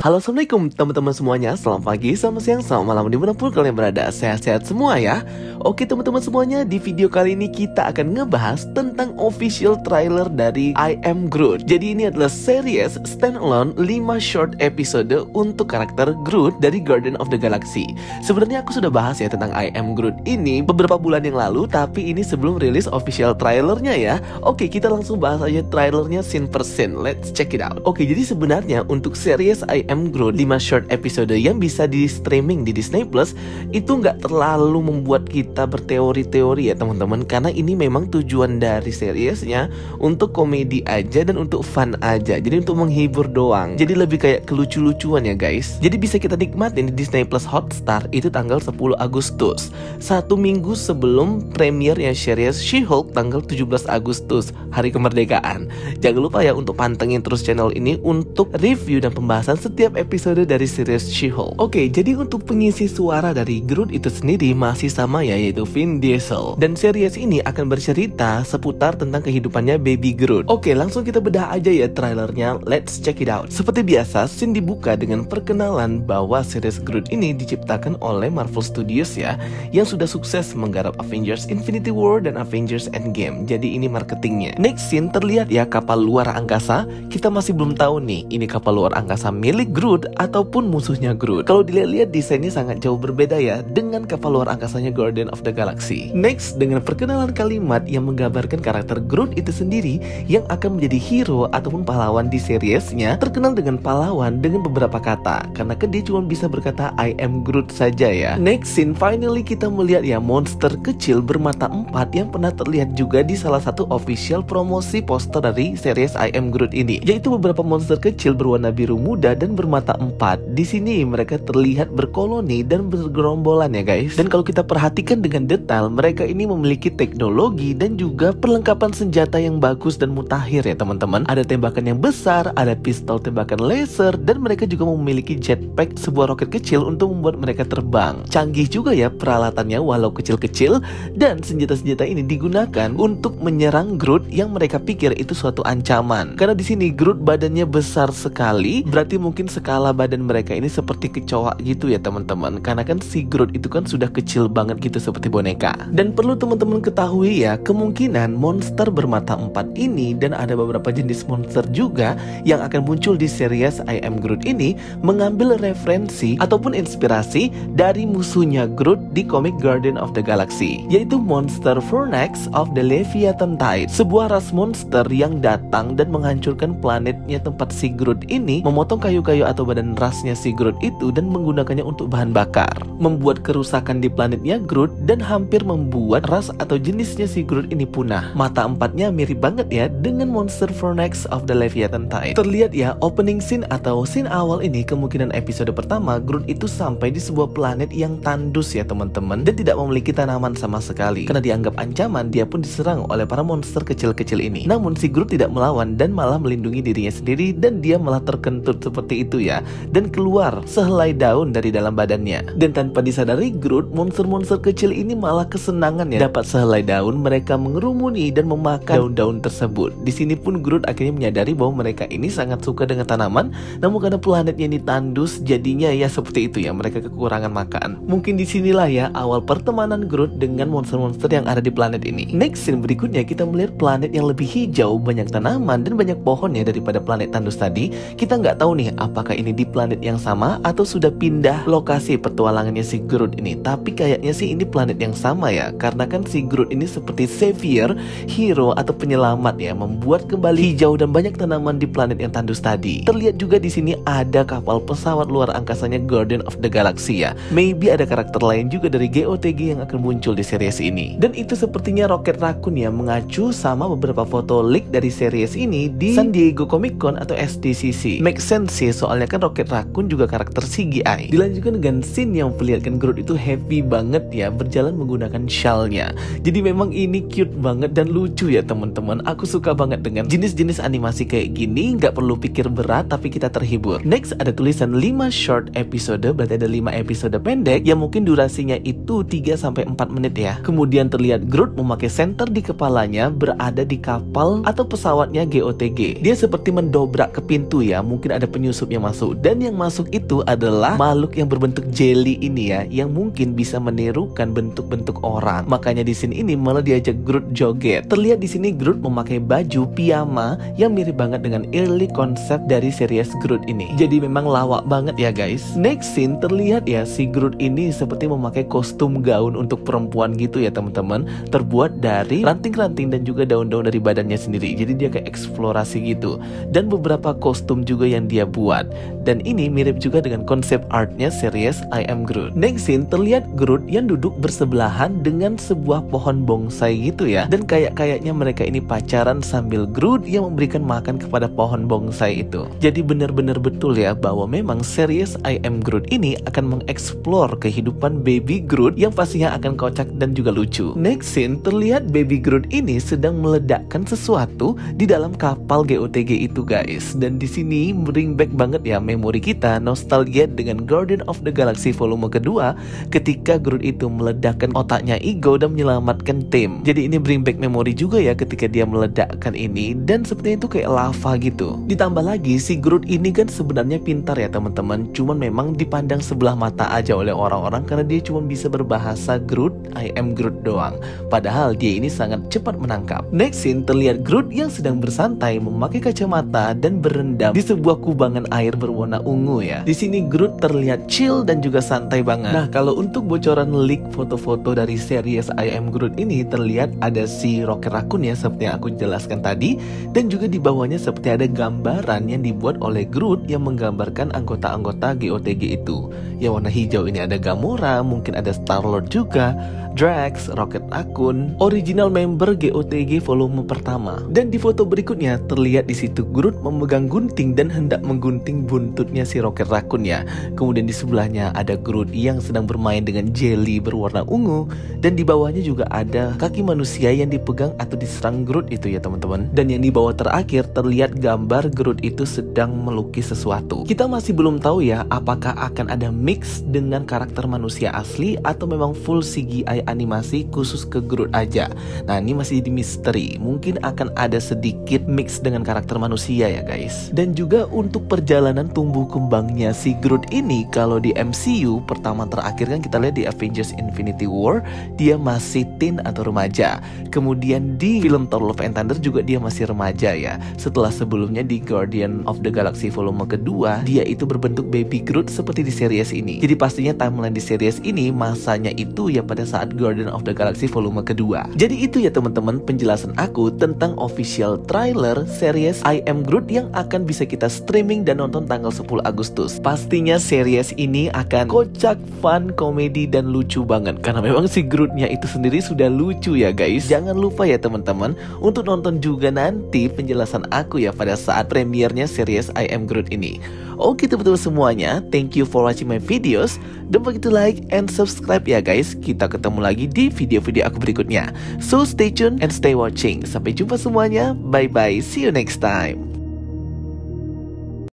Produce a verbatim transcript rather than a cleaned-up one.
Halo, assalamualaikum teman-teman semuanya. Selamat pagi, selamat siang, selamat malam dimanapun kalian berada. Sehat-sehat semua ya. Oke teman-teman semuanya, di video kali ini kita akan ngebahas tentang official trailer dari I Am Groot. Jadi ini adalah series standalone lima short episode untuk karakter Groot dari Guardian of the Galaxy. Sebenarnya aku sudah bahas ya tentang I Am Groot ini beberapa bulan yang lalu, tapi ini sebelum rilis official trailernya ya. Oke, kita langsung bahas aja trailernya scene per scene. Let's check it out. Oke, jadi sebenarnya untuk series I Am Groot lima short episode yang bisa di streaming di Disney Plus itu nggak terlalu membuat kita berteori-teori ya teman-teman, karena ini memang tujuan dari seriesnya untuk komedi aja dan untuk fun aja, jadi untuk menghibur doang, jadi lebih kayak kelucu-lucuan ya guys. Jadi bisa kita nikmatin di Disney Plus Hotstar itu tanggal sepuluh Agustus, satu minggu sebelum premiernya series She-Hulk tanggal tujuh belas Agustus, hari kemerdekaan. Jangan lupa ya untuk pantengin terus channel ini untuk review dan pembahasan setiap episode dari series She-Hulk. Oke, jadi untuk pengisi suara dari Groot itu sendiri masih sama ya, yaitu Vin Diesel. Dan series ini akan bercerita seputar tentang kehidupannya Baby Groot. Oke, langsung kita bedah aja ya trailernya. Let's check it out. Seperti biasa, scene dibuka dengan perkenalan bahwa series Groot ini diciptakan oleh Marvel Studios ya, yang sudah sukses menggarap Avengers Infinity War dan Avengers Endgame. Jadi ini marketingnya. Next scene terlihat ya kapal luar angkasa. Kita masih belum tahu nih, ini kapal luar angkasa milik Groot ataupun musuhnya Groot. Kalau dilihat-lihat desainnya sangat jauh berbeda ya dengan kapal luar angkasanya Guardian of the Galaxy. Next, dengan perkenalan kalimat yang menggambarkan karakter Groot itu sendiri yang akan menjadi hero ataupun pahlawan di seriesnya, terkenal dengan pahlawan dengan beberapa kata, karena kan dia cuma bisa berkata I am Groot saja ya. Next scene, finally kita melihat ya monster kecil bermata empat yang pernah terlihat juga di salah satu official promosi poster dari series I am Groot ini, yaitu beberapa monster kecil berwarna biru muda dan bermata empat. Di sini mereka terlihat berkoloni dan bergerombolan ya guys. Dan kalau kita perhatikan dengan detail, mereka ini memiliki teknologi dan juga perlengkapan senjata yang bagus dan mutakhir ya teman-teman. Ada tembakan yang besar, ada pistol tembakan laser, dan mereka juga memiliki jetpack, sebuah roket kecil untuk membuat mereka terbang. Canggih juga ya peralatannya walau kecil-kecil, dan senjata-senjata ini digunakan untuk menyerang Groot yang mereka pikir itu suatu ancaman. Karena di sini Groot badannya besar sekali, berarti mungkin skala badan mereka ini seperti kecoa gitu ya teman-teman, karena kan si Groot itu kan sudah kecil banget gitu seperti boneka. Dan perlu teman-teman ketahui ya, kemungkinan monster bermata empat ini dan ada beberapa jenis monster juga yang akan muncul di series I Am Groot ini mengambil referensi ataupun inspirasi dari musuhnya Groot di komik Guardian of the Galaxy, yaitu monster Phoenix of the Leviathan Tide, sebuah ras monster yang datang dan menghancurkan planetnya tempat si Groot ini, memotong kayu-kayu atau badan rasnya si Groot itu dan menggunakannya untuk bahan bakar, membuat kerusakan di planetnya Groot dan hampir membuat ras atau jenisnya si Groot ini punah. Mata empatnya mirip banget ya dengan monster Phoenix of the Leviathan Tide. Terlihat ya opening scene atau scene awal ini, kemungkinan episode pertama Groot itu sampai di sebuah planet yang tandus ya teman-teman, dan tidak memiliki tanaman sama sekali. Karena dianggap ancaman, dia pun diserang oleh para monster kecil-kecil ini. Namun si Groot tidak melawan dan malah melindungi dirinya sendiri, dan dia malah terkentut seperti itu ya, dan keluar sehelai daun dari dalam badannya. Dan tanpa disadari Groot, monster-monster kecil ini malah kesenangan ya dapat sehelai daun. Mereka mengerumuni dan memakan daun-daun tersebut. Di sini pun Groot akhirnya menyadari bahwa mereka ini sangat suka dengan tanaman, namun karena planetnya ini tandus, jadinya ya seperti itu ya, mereka kekurangan makan. Mungkin disinilah ya awal pertemanan Groot dengan monster-monster yang ada di planet ini. Next scene berikutnya kita melihat planet yang lebih hijau, banyak tanaman dan banyak pohon ya daripada planet tandus tadi. Kita nggak tahu nih apakah ini di planet yang sama atau sudah pindah lokasi petualangannya si Groot ini. Tapi kayaknya sih ini planet yang sama ya, karena kan si Groot ini seperti savior, hero atau penyelamat ya, membuat kembali hijau dan banyak tanaman di planet yang tandus tadi. Terlihat juga di sini ada kapal pesawat luar angkasanya Guardian of the Galaxy ya. Maybe ada karakter lain juga dari G O T G yang akan muncul di series ini. Dan itu sepertinya Rocket Raccoon ya, mengacu sama beberapa foto leak dari series ini di San Diego Comic Con atau S D C C. Make sense sih, soalnya kan Rocket Raccoon juga karakter C G I. Dilanjutkan dengan scene yang memperlihatkan Groot itu happy banget ya, berjalan menggunakan shawl-nya. Jadi memang ini cute banget dan lucu ya teman-teman. Aku suka banget dengan jenis-jenis animasi kayak gini, nggak perlu pikir berat tapi kita terhibur. Next ada tulisan lima short episode, berarti ada lima episode pendek yang mungkin durasinya itu tiga sampai empat menit ya. Kemudian terlihat Groot memakai senter di kepalanya berada di kapal atau pesawatnya G O T G. Dia seperti mendobrak ke pintu ya, mungkin ada penyusup penyusup yang masuk. Dan yang masuk itu adalah makhluk yang berbentuk jelly ini ya, yang mungkin bisa menirukan bentuk-bentuk orang. Makanya di sini ini malah diajak Groot joget. Terlihat di sini Groot memakai baju piyama yang mirip banget dengan early konsep dari series Groot ini. Jadi memang lawak banget ya guys. Next scene terlihat ya si Groot ini seperti memakai kostum gaun untuk perempuan gitu ya teman-teman, terbuat dari ranting-ranting dan juga daun-daun dari badannya sendiri. Jadi dia kayak eksplorasi gitu. Dan beberapa kostum juga yang dia buat. Dan ini mirip juga dengan konsep artnya series I Am Groot. Next scene terlihat Groot yang duduk bersebelahan dengan sebuah pohon bonsai gitu ya. Dan kayak-kayaknya mereka ini pacaran sambil Groot yang memberikan makan kepada pohon bonsai itu. Jadi benar-benar betul ya bahwa memang series I Am Groot ini akan mengeksplor kehidupan baby Groot yang pastinya akan kocak dan juga lucu. Next scene terlihat baby Groot ini sedang meledakkan sesuatu di dalam kapal G O T G itu guys. Dan di sini bring back banget ya memori kita, nostalgia dengan Guardian of the Galaxy volume kedua ketika Groot itu meledakkan otaknya Ego dan menyelamatkan tim. Jadi ini bring back memori juga ya ketika dia meledakkan ini, dan sepertinya itu kayak lava gitu. Ditambah lagi si Groot ini kan sebenarnya pintar ya teman-teman, cuman memang dipandang sebelah mata aja oleh orang-orang karena dia cuma bisa berbahasa Groot, I am Groot doang. Padahal dia ini sangat cepat menangkap. Next scene terlihat Groot yang sedang bersantai memakai kacamata dan berendam di sebuah kubangan air berwarna ungu ya. Di sini Groot terlihat chill dan juga santai banget. Nah, kalau untuk bocoran leak foto-foto dari series I Am Groot ini terlihat ada si Rocket Raccoon ya seperti yang aku jelaskan tadi, dan juga di bawahnya seperti ada gambaran yang dibuat oleh Groot yang menggambarkan anggota-anggota G O T G itu. Yang warna hijau ini ada Gamora, mungkin ada Star-Lord juga, Drax, Rocket Raccoon, original member G O T G volume pertama. Dan di foto berikutnya terlihat di situ Groot memegang gunting dan hendak menggunting buntutnya si Rocket Raccoon ya. Kemudian di sebelahnya ada Groot yang sedang bermain dengan jelly berwarna ungu, dan di bawahnya juga ada kaki manusia yang dipegang atau diserang Groot itu ya teman-teman. Dan yang di bawah terakhir terlihat gambar Groot itu sedang melukis sesuatu. Kita masih belum tahu ya apakah akan ada mix dengan karakter manusia asli atau memang full C G I animasi khusus ke Groot aja. Nah, ini masih di misteri. Mungkin akan ada sedikit mix dengan karakter manusia ya guys. Dan juga untuk perjalanan tumbuh kembangnya si Groot ini, kalau di M C U pertama terakhir kan kita lihat di Avengers Infinity War dia masih teen atau remaja. Kemudian di film Thor Love and Thunder juga dia masih remaja ya. Setelah sebelumnya di Guardian of the Galaxy volume kedua dia itu berbentuk baby Groot seperti di series ini. Jadi pastinya timeline di series ini masanya itu ya pada saat Guardian of the Galaxy volume kedua. Jadi itu ya teman-teman penjelasan aku tentang official trailer series I Am Groot yang akan bisa kita streaming dan nonton tanggal sepuluh Agustus. Pastinya series ini akan kocak, fun, komedi, dan lucu banget karena memang si Grootnya itu sendiri sudah lucu ya guys. Jangan lupa ya teman-teman untuk nonton juga nanti penjelasan aku ya pada saat premiernya series I Am Groot ini. Oke teman-teman semuanya, thank you for watching my videos. Don't forget to like and subscribe ya guys. Kita ketemu lagi di video-video aku berikutnya. So stay tuned and stay watching. Sampai jumpa semuanya. Bye bye. See you next time.